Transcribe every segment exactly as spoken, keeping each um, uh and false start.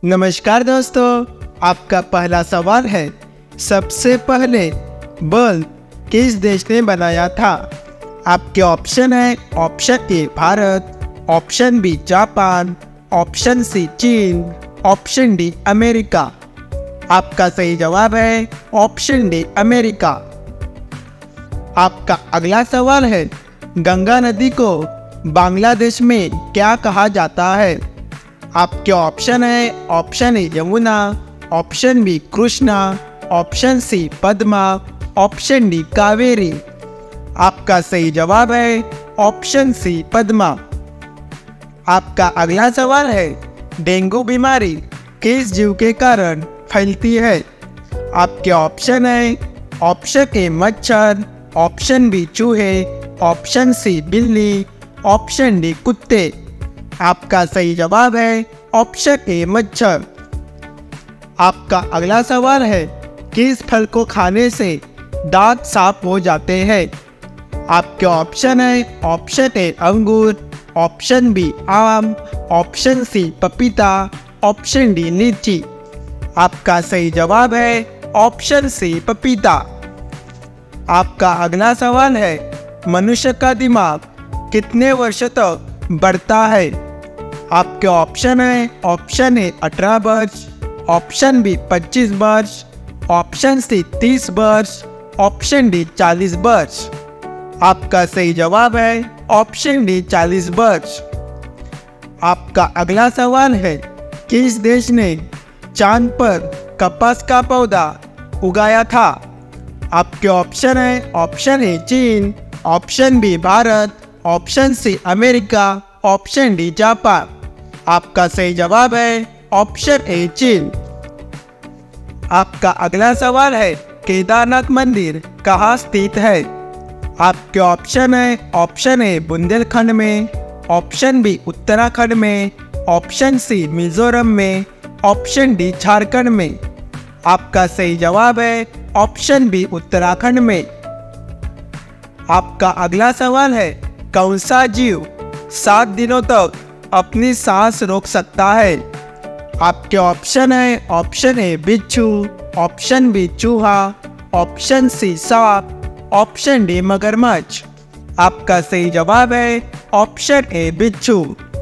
नमस्कार दोस्तों, आपका पहला सवाल है, सबसे पहले बल्ब किस देश ने बनाया था? आपके ऑप्शन है option A Bharat, option B Japan, option C चीन, ऑप्शन डी अमेरिका। आपका सही जवाब है ऑप्शन डी अमेरिका। आपका अगला सवाल है, गंगा नदी को बांग्लादेश में क्या कहा जाता है? आपके ऑप्शन है option A Yamuna, option B Krishna, option C Padma, option D Kaveri. आपका सही जवाब है ऑप्शन सी पद्मा। आपका अगला सवाल है, डेंगू बीमारी किस जीव के कारण फैलती है? आपके ऑप्शन है ऑप्शन ए मच्छर, ऑप्शन बी चूहे, ऑप्शन सी बिल्ली, ऑप्शन डी कुत्ते। आपका सही जवाब है ऑप्शन ए मच्छर। आपका अगला सवाल है, किस फल को खाने से दांत साफ हो जाते हैं? आपके ऑप्शन है ऑप्शन ए अंगूर, ऑप्शन बी आम, ऑप्शन सी पपीता, ऑप्शन डी लीची। आपका सही जवाब है ऑप्शन सी पपीता। आपका अगला सवाल है, मनुष्य का दिमाग कितने वर्ष तक बढ़ता है? आपके ऑप्शन है ऑप्शन ए अठारह वर्ष, ऑप्शन बी पच्चीस वर्ष, ऑप्शन सी तीस वर्ष, ऑप्शन डी चालीस वर्ष। आपका सही जवाब है ऑप्शन डी चालीस वर्ष। आपका अगला सवाल है, किस देश ने चांद पर कपास का पौधा उगाया था? आपके ऑप्शन है ऑप्शन ए चीन, option B Bharat, option C America, option D Japan. आपका सही जवाब है ऑप्शन ए चीन। आपका अगला सवाल है, केदारनाथ मंदिर कहाँ स्थित है? आपके ऑप्शन है ऑप्शन ए बुंदेलखंड में, ऑप्शन बी उत्तराखंड में, ऑप्शन सी मिजोरम में, ऑप्शन डी झारखंड में। आपका सही जवाब है ऑप्शन बी उत्तराखंड में। आपका अगला सवाल है, कौन सा जीव सात दिनों तक अपनी सांस रोक सकता है? आपके ऑप्शन है ऑप्शन ए बिच्छू, ऑप्शन बी चूहा, ऑप्शन सी सांप, ऑप्शन डी मगरमच्छ। आपका सही जवाब है ऑप्शन ए बिच्छू।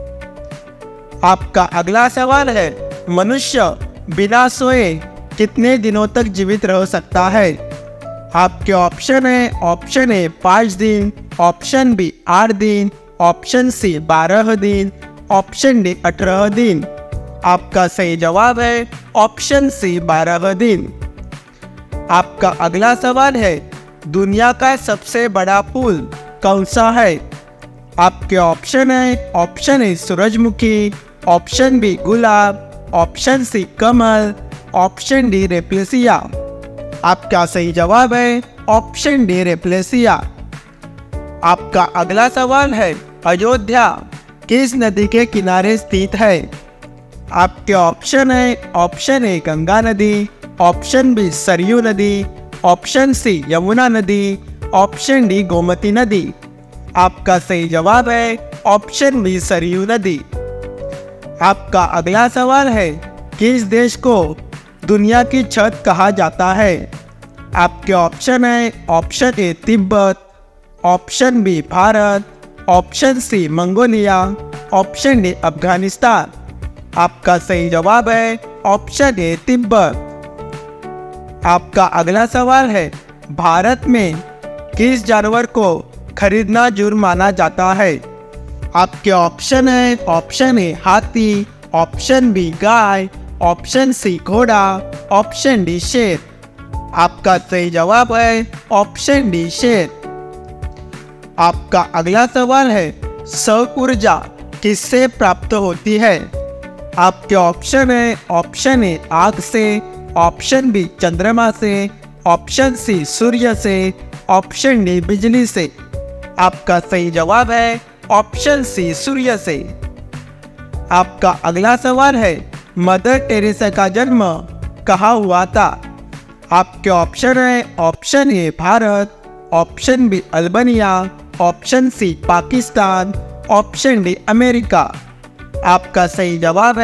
आपका अगला सवाल है, मनुष्य बिना सोए कितने दिनों तक जीवित रह सकता है? आपके ऑप्शन है ऑप्शन ए पाँच दिन, ऑप्शन बी आठ दिन, ऑप्शन सी बारह दिन, ऑप्शन डी अठारह दिन। आपका सही जवाब है ऑप्शन सी बारह दिन। आपका अगला सवाल है, दुनिया का सबसे बड़ा फूल कौन सा है? आपके ऑप्शन है ऑप्शन ए सूरजमुखी, ऑप्शन बी गुलाब, ऑप्शन सी कमल, ऑप्शन डी रेप्लेसिया। आपका सही जवाब है ऑप्शन डी रेप्लेसिया। आपका अगला सवाल है, अयोध्या किस नदी के किनारे स्थित है? आपके ऑप्शन है ऑप्शन ए गंगा नदी, ऑप्शन बी सरयू नदी, ऑप्शन सी यमुना नदी, ऑप्शन डी गोमती नदी। आपका सही जवाब है ऑप्शन बी सरयू नदी। आपका अगला सवाल है, किस देश को दुनिया की छत कहा जाता है? आपके ऑप्शन है option A Tibet, option B Bharat, option C Mongolia, option D Afghanistan. आपका सही जवाब है ऑप्शन ए तिब्बत। आपका अगला सवाल है, भारत में किस जानवर को खरीदना जुर्म माना जाता है? आपके ऑप्शन है ऑप्शन ए हाथी, ऑप्शन बी गाय, ऑप्शन सी घोड़ा, ऑप्शन डी शेर। आपका सही जवाब है ऑप्शन डी शेर। आपका अगला सवाल है, सौर ऊर्जा किससे प्राप्त होती है? आपके ऑप्शन है ऑप्शन ए आग से, ऑप्शन बी चंद्रमा से, ऑप्शन सी सूर्य से, ऑप्शन डी बिजली से। आपका सही जवाब है ऑप्शन सी सूर्य से। आपका अगला सवाल है, मदर टेरेसा का जन्म कहाँ हुआ था? आपके ऑप्शन है option A Bharat, option B Albania, option C Pakistan, option D America. आपका सही जवाब है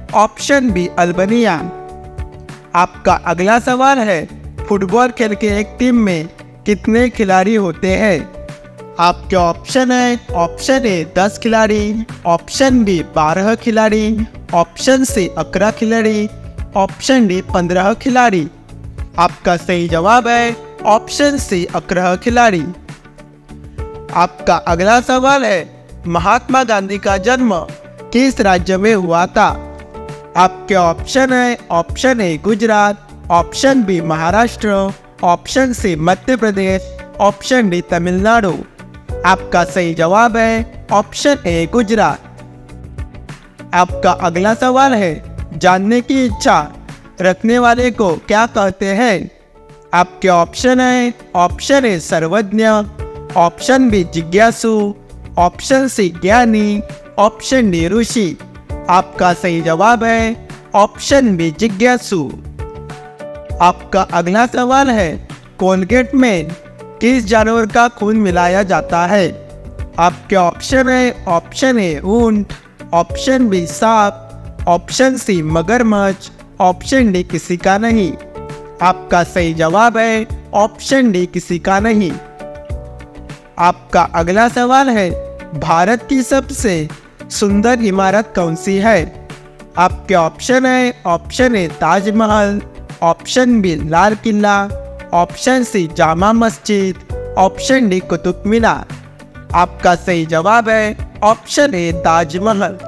ऑप्शन बी अल्बानिया। आपका अगला सवाल है, फुटबॉल खेल के एक टीम में कितने खिलाड़ी होते हैं? आपके ऑप्शन है, ऑप्शन ए दस खिलाड़ी, ऑप्शन बी बारह खिलाड़ी, ऑप्शन सी अठारह खिलाड़ी, ऑप्शन डी पंद्रह खिलाड़ी। आपका सही जवाब है ऑप्शन सी अठारह खिलाड़ी। आपका अगला सवाल है, महात्मा गांधी का जन्म किस राज्य में हुआ था? आपके ऑप्शन है, option A Gujarat, option B Maharashtra, option C Madhya Pradesh, option D Tamil Nadu. आपका सही जवाब है ऑप्शन ए गुजरात। आपका अगला सवाल है, जानने की इच्छा रखने वाले को क्या कहते हैं? आपके ऑप्शन है, ऑप्शन ए सर्वज्ञ, ऑप्शन बी जिज्ञासु, ऑप्शन सी ज्ञानी, ऑप्शन डी ऋषि। आपका सही जवाब है ऑप्शन बी जिज्ञासु। आपका अगला सवाल है, कोलगेट में किस जानवर का खून मिलाया जाता है? आपके ऑप्शन है, ऑप्शन ए ऊंट, ऑप्शन बी सांप, ऑप्शन सी मगरमच्छ, ऑप्शन डी किसी का नहीं। आपका सही जवाब है ऑप्शन डी किसी का नहीं। आपका अगला सवाल है, भारत की सबसे सुंदर इमारत कौन सी है? आपके ऑप्शन है, option A Taj Mahal, option B Lal Qila, option C Jama Masjid, option D Qutub Minar. आपका सही जवाब है ऑप्शन ए ताजमहल।